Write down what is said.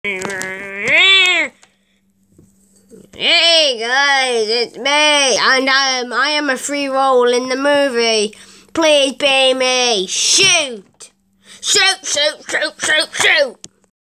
Hey guys, it's me, and I am a free role in the movie. Please be me. Shoot! Shoot, shoot, shoot, shoot, shoot!